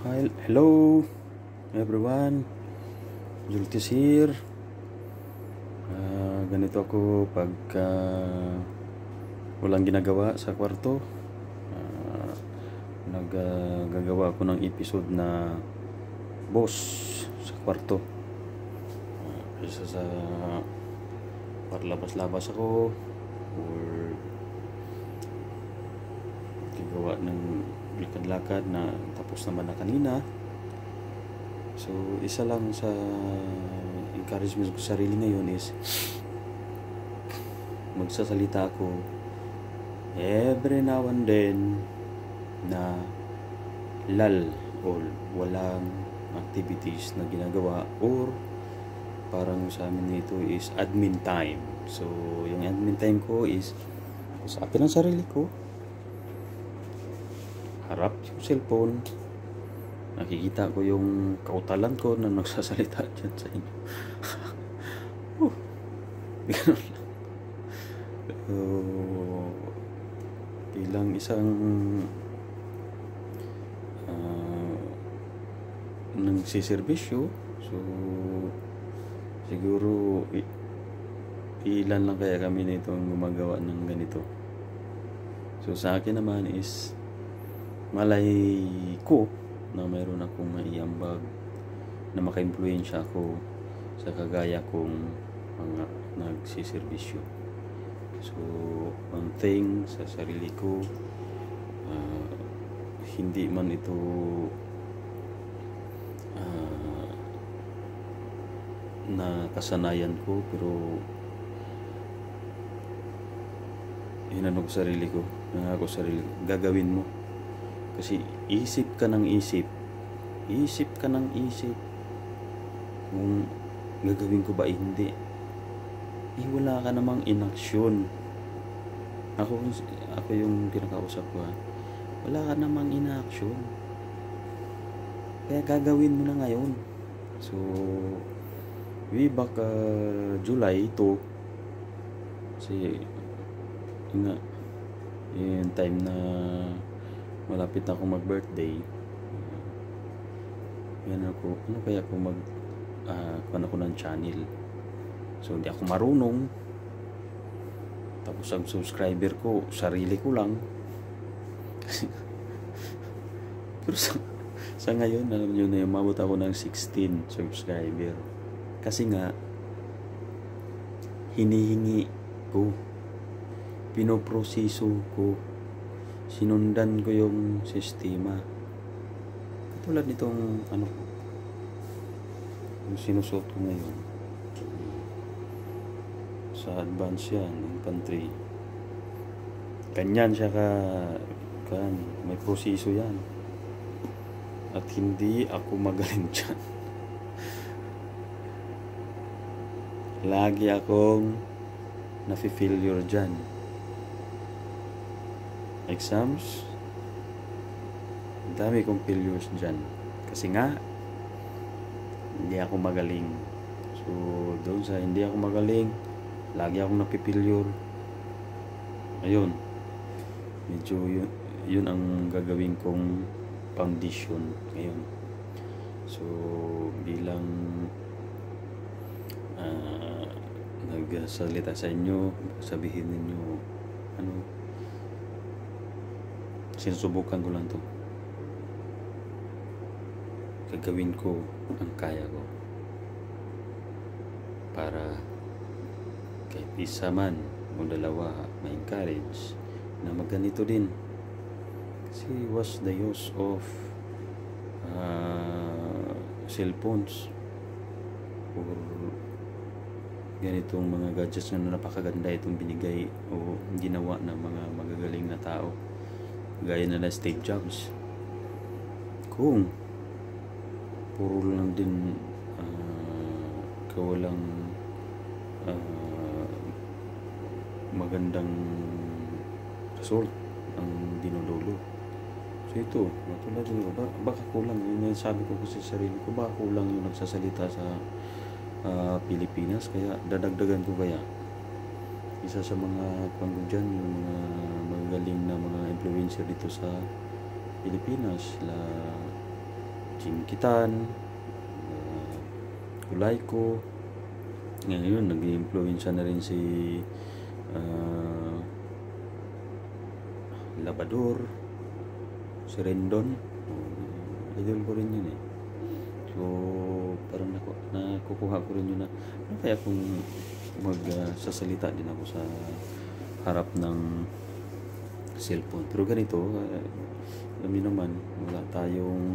Hi, hello everyone, Jultis here. Ganito ako pagka walang ginagawa sa kwarto. Naggagawa ako ng episode na boss sa kwarto. Kaysa sa parlabas-labas ako or gagawa ng lakad-lakad na tapos naman na kanina. So isa lang sa encouragement ko sa sarili ngayon is magsasalita ako every now and then na lull or walang activities na ginagawa, or parang sa amin nito is admin time. So yung admin time ko is usapin ang sarili ko, harap yung cellphone, nakikita ko yung kautalan ko na nagsasalita dyan sa inyo. Ganun lang. Bilang isang nagsiservisyo, so siguro ilan lang kaya kami nitong gumagawa ng ganito. So sa akin naman is malay ko na mayroon akong maiambag na maka-impluwensya ako sa kagaya kong mga nagsiservisyo. So one thing sa sarili ko, hindi man ito na kasanayan ko, pero hinano ko sarili ko, gagawin mo. Kasi isip ka ng isip kung gagawin ko ba hindi. Wala ka namang inaksyon. Ako yung pinakausap ko, wala ka namang inaksyon, kaya gagawin mo na ngayon. So way back July 2, kasi yung time na malapit na akong mag-birthday, ano kaya kung kuhan ako ng channel. So hindi ako marunong, tapos ang subscriber ko sarili ko lang. Pero sa ngayon, alam nyo na, umabot ako ng 16 subscriber. Kasi nga hinihingi ko, pinoproseso ko, sinundan ko yung sistema. Katulad nitong yung sinusot ko ngayon sa advance yan, infantry. Ganyan siya may proseso yan. At hindi ako magaling dyan. Lagi akong nafi-failure dyan. Exams, dami kong failures dyan. Kasi nga, hindi ako magaling. So, doon sa hindi ako magaling, lagi akong napi-failure. Ayun. Medyo yun ang gagawin kong foundation ngayon. So, bilang nagsalita sa inyo, sabihin ninyo, sinusubukan ko lang to. Gagawin ko ang kaya ko para kahit isa man o dalawa ma-encourage na magganito din. Kasi what's the use of cellphones or ganitong mga gadgets na napakaganda itong binigay o ginawa ng mga magagaling na tao gaya na Steve Jobs. Kung puro lang din kawalang magandang result ang dinulolo. So ito, matulad nyo, baka kulang yung sabi ko kasi sa sarili ko, baka kulang yung nagsasalita sa Pilipinas, kaya dadagdagan ko. Kaya isa sa mga panggo dyan, yung mga magagaling na mga influencer dito sa Pilipinas, Chinkitan, kulay ko. Ngayon, nag-i-influensya na rin si Labador, si Rendon. Idol ko rin yun eh. So, parang nakukuha ko rin yun na ano kaya kung magsasalita din ako sa harap ng cellphone. Pero ganito, alam niyo naman, wala tayong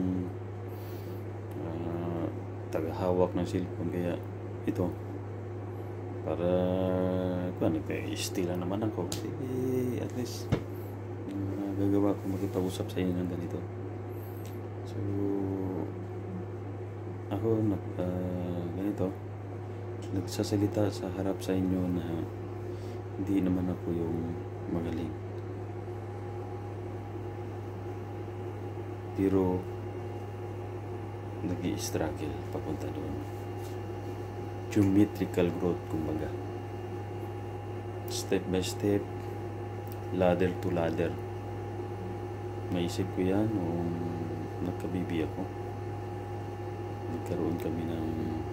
tagahawak ng cellphone. Kaya ito, para nagka-stila naman ako. At least, gagawa ko makipag-usap sa inyo ng ganito. So, ako ganito, nagsasalita sa harap sa inyo na hindi naman ako yung magaling. Pero, nag-i-struggle papunta doon. Geometrical growth, kumbaga. Step by step, ladder to ladder. Maisip ko yan nung nagka-baby ako. Nagkaroon kami ng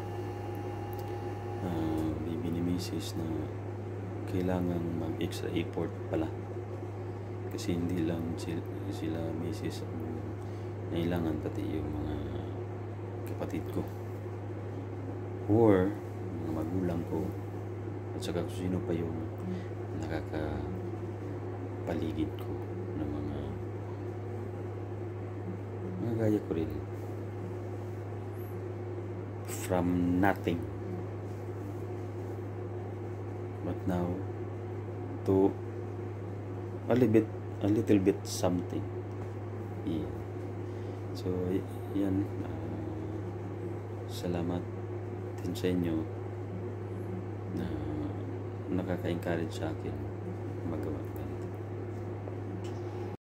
baby ni Mrs. na kailangan mag-extra effort pala. Kasi hindi lang sila Mrs. ang nailangan, pati yung mga kapatid ko or mga magulang ko at saka kung sino pa yung nakakapaligid ko ng mga gaya ko rin, from nothing but now to a little bit something. Yeah. So yan, salamat din sa inyo na nakaka-encourage sa akin